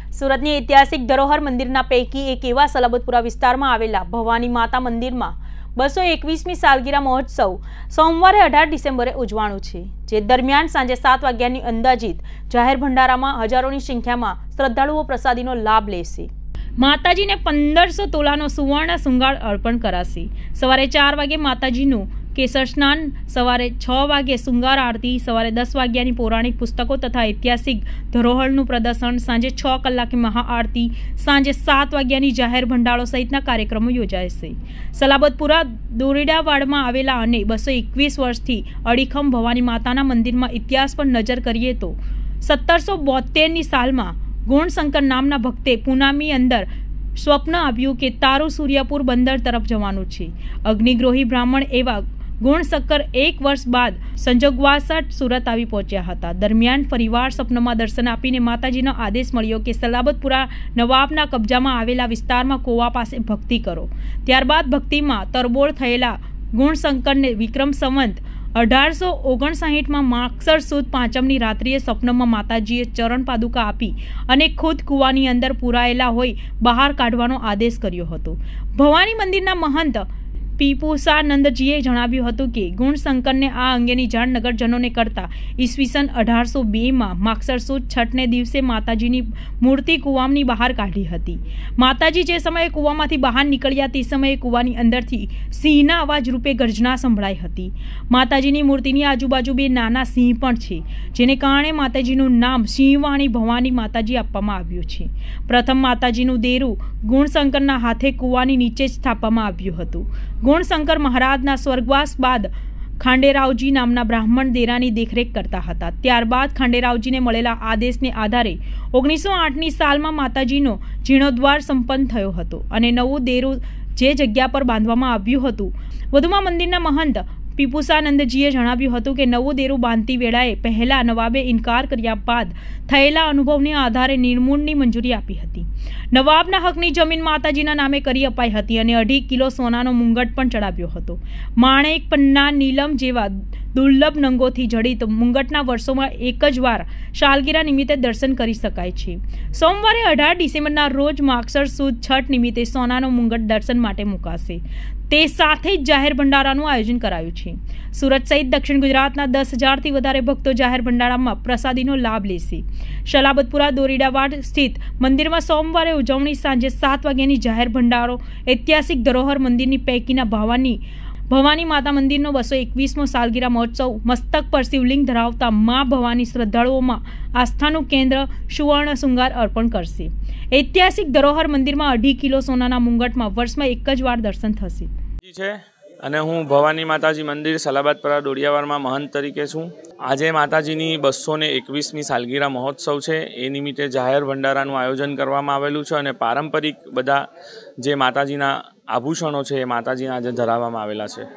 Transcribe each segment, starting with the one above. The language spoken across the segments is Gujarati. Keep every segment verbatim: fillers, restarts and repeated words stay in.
સુરતની ઐતિહાસિક ધરોહર મંદિરના પૈકી એક એવા સલાબતપુરા વિસ્તારમાં આવેલા ભવાની માતા મંદિરમાં બસો એકવીસમી સાલગીરા મહોત્સવ સોમવારે અઢાર ડિસેમ્બરે ઉજવાણું છે, જે દરમિયાન સાંજે સાત વાગ્યાની અંદાજિત જાહેર ભંડારામાં હજારોની સંખ્યામાં શ્રદ્ધાળુઓ પ્રસાદીનો લાભ લેશે। માતાજીને પંદરસો તોલાનો સુવર્ણ શૃંગાર અર્પણ કરાશે। સવારે ચાર વાગે માતાજીનું કેસર સ્નાન, સવારે છ વાગે શૃંગાર આરતી, સવારે દસ વાગ્યાની પૌરાણિક પુસ્તકો તથા ઐતિહાસિક ધરોહરનું પ્રદર્શન, સાંજે છ કલાકે મહાઆરતી, સાંજે સાત વાગ્યાની જાહેર ભંડારો સહિતના કાર્યક્રમો યોજાશે। સલાબતપુરા દોરડાવાડમાં આવેલા અને બસો એકવીસ વર્ષથી અડીખમ ભવાની માતાના મંદિરમાં ઇતિહાસ પર નજર કરીએ તો સત્તરસો બોતેરની સાલમાં ગુણશંકર નામના ભક્તે પૂનામી અંદર સ્વપ્ન આવ્યું કે તારું સૂર્યપુર બંદર તરફ જવાનું છે। અગ્નિગ્રોહી બ્રાહ્મણ એવા ગુણશંકર એક વર્ષ બાદ સંજોગવશ સુરત આવી પહોંચ્યા હતા। દરમિયાન ફરીવાર સ્વપ્નમાં દર્શન આપીને માતાજીનો આદેશ મળ્યો કે સલાબતપુરા નવાબના કબજામાં આવેલા વિસ્તારમાં કોવા પાસે ભક્તિ કરો। ત્યારબાદ ભક્તિમાં તરબોળ થયેલા ગુણશંકરને વિક્રમ સંવંત અઢારસો ઓગણસાઠમાં માગસર સુદ પાંચમની રાત્રિએ સ્વપ્નમાં માતાજીએ ચરણ પાદુકા આપી અને ખુદ કૂવાની અંદર પુરાયેલા હોય બહાર કાઢવાનો આદેશ કર્યો હતો। ભવાની મંદિરના મહંત પીપુસાનંદજીએ જણાવ્યું હતું કે ગુણશંકરને આ અંગેની જાણ નગરજનોને કરતા ઈસવીસન અઢારસો બેમાં માગસર સુદ છઠને દિવસે માતાજીની મૂર્તિ કૂવાની બહાર કાઢી હતી। માતાજી જે સમયે કૂવામાંથી બહાર નીકળ્યા તે સમયે કૂવાની અંદરથી સિંહના અવાજ રૂપે ગર્જના સંભળાઈ હતી। માતાજીની મૂર્તિની આજુબાજુ બે નાના સિંહ પણ છે, જેને કારણે માતાજીનું નામ સિંહવાણી ભવાની માતાજી આપવામાં આવ્યું છે। પ્રથમ માતાજીનું દેરું ગુણશંકરના હાથે કૂવાની નીચે જ સ્થાપવામાં આવ્યું હતું। ગુણશંકર મહારાજના સ્વર્ગવાસ બાદ ખાંડેરાવજી નામના બ્રાહ્મણ દેરાની દેખરેખ કરતા હતા। ત્યારબાદ ખાંડેરાવજીને મળેલા આદેશને આધારે ઓગણીસો આઠની સાલમાં માતાજીનો જીર્ણોદ્ધાર સંપન્ન થયો હતો અને નવું દેરું જે જગ્યા પર બાંધવામાં આવ્યું હતું। વધુમાં મંદિરના મહંત પીપુસાનંદજીએ જણાવ્યું હતું કે નવું દેરું બાંધતી વેળાએ પહેલા નવાબે ઇનકાર કર્યા બાદ થયેલા અનુભવને આધારે નિર્મૂળની મંજૂરી આપી હતી। નવાબના હકની જમીન માતાજીના નામે કરી અપાઈ હતી અને અઢી કિલો સોનાનો મુંગટ પણ ચડાવ્યો હતો। માણેક, પન્ના, નીલમ જેવા દુર્લભ નંગોથી જડિત મુંગટના વર્ષોમાં એક જ વાર સાલગીરા નિમિત્તે દર્શન કરી શકાય છે। સોમવારે અઢાર ડિસેમ્બરના રોજ માગસર સુદ છઠ નિમિત્તે સોનાનો મુંગટ દર્શન માટે મુકાશે। તે સાથે જ જાહેર ભંડારાનું આયોજન કરાયું છે। સુરત સહિત દક્ષિણ ગુજરાતના દસ હજારથી વધારે ભક્તો જાહેર ભંડારામાં પ્રસાદીનો લાભ લેશે। સલાબતપુરા દોરડાવાડ સ્થિત મંદિરમાં સોમવારે ઉજવણી સાંજે સાત વાગ્યાની જાહેર ભંડારો ઐતિહાસિક ધરોહર મંદિરની પૈકીના ભવાની ભવાની માતા મંદિરનો બસો એકવીસમો સાલગીરા મહોત્સવ મસ્તક પર શિવલિંગ ધરાવતા મા ભવાની શ્રદ્ધાળુઓમાં આસ્થાનું કેન્દ્ર સુવર્ણ શૃંગાર અર્પણ કરશે। ઐતિહાસિક ધરોહર મંદિરમાં અઢી કિલો સોનાના મુંગટમાં વર્ષમાં એક જ વાર દર્શન થશે છે અને હું ભવાની માતાજી મંદિર સલાબતપુરા દોડિયાવાડમાં મહંત તરીકે છું। આજે માતાજીની બસો ને એકવીસમી સાલગીરા મહોત્સવ છે, એ નિમિત્તે જાહેર ભંડારાનું આયોજન કરવામાં આવેલું છે અને પારંપરિક બધા જે માતાજીના આભૂષણો છે એ માતાજીના આજે ધરાવવામાં આવેલા છે।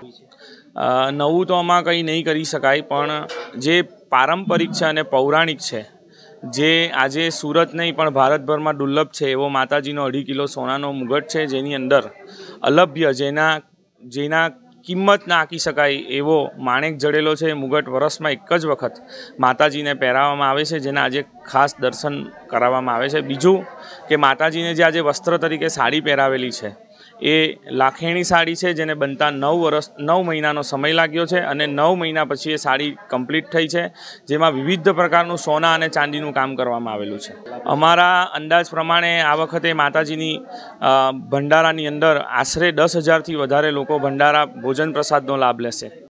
નવું તો આમાં કંઈ નહીં કરી શકાય, પણ જે પારંપરિક છે અને પૌરાણિક છે, જે આજે સુરત નહીં પણ ભારતભરમાં દુર્લભ છે એવો માતાજીનો અઢી કિલો સોનાનો મુગટ છે, જેની અંદર અલભ્ય જેના જેના કિંમત ના આંકી શકાય એવો માણેક જડેલો છે। મુગટ વર્ષમાં એક જ વખત માતાજીને પહેરાવવામાં આવે છે, જેના આજે ખાસ દર્શન કરાવવામાં આવે છે। બીજું કે માતાજીને જે આજે વસ્ત્ર તરીકે સાડી પહેરાવેલી છે એ લાખેણી સાડી છે, જેને બનતા નવ વર્ષ નવ મહિનાનો સમય લાગ્યો છે અને નવ મહિના પછી એ સાડી કમ્પ્લીટ થઈ છે, જેમાં વિવિધ પ્રકારનું સોના અને ચાંદીનું કામ કરવામાં આવેલું છે। અમારા અંદાજ પ્રમાણે આ વખતે માતાજીની ભંડારાની અંદર આશરે દસ હજારથી વધારે લોકો ભંડારા ભોજન પ્રસાદનો લાભ લેશે।